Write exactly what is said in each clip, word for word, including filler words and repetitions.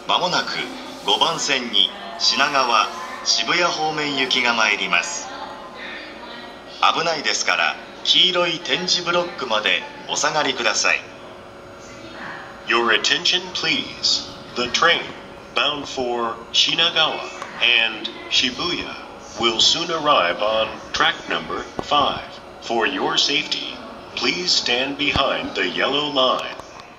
まもなくごばん線に品川、渋谷方面行きが参ります。危ないですから黄色い点字ブロックまでお下がりください。 Your attention please. The train bound for Shinagawa and Shibuya will soon arrive on track number five. For your safety, please stand behind the yellow line.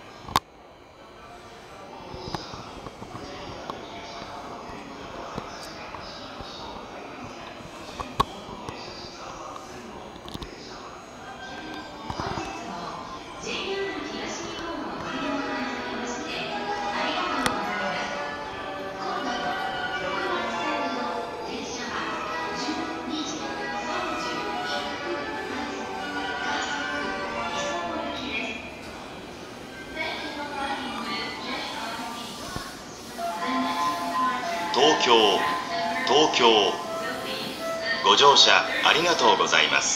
東京、東京、ご乗車ありがとうございます。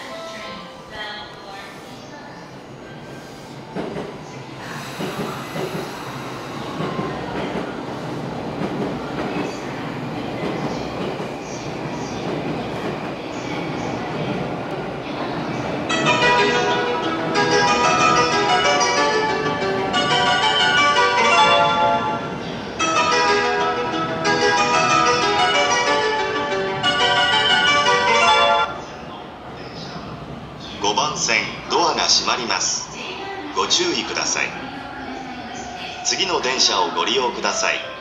ごばん線ドアが閉まります。ご注意ください。次の電車をご利用ください。